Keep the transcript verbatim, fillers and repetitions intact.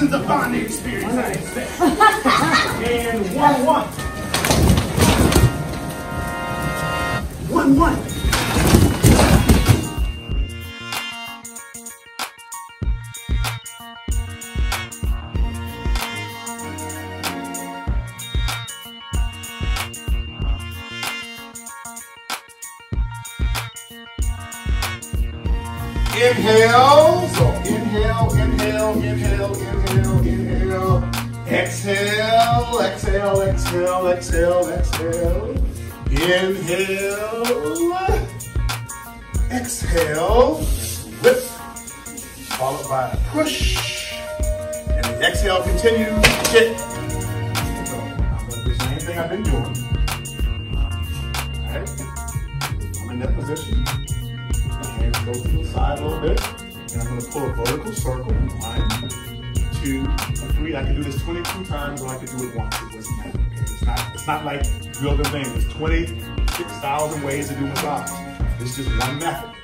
is the bonding experience, I expect. And one, one. One, one. Inhale, so inhale, inhale, inhale, inhale, inhale. Exhale, exhale, exhale, exhale, exhale. Inhale, exhale, lift, followed by a push. And the exhale continues, kick. So I'm going to do the same thing I've been doing. All right, I'm in that position. Hands go to the side a little bit, and I'm going to pull a vertical circle. One, two, three. I can do this twenty-two times, or I can do it once. It doesn't matter. Okay? It's not. It's not like real good thing. There's twenty-six thousand ways to do massage. It's just one method.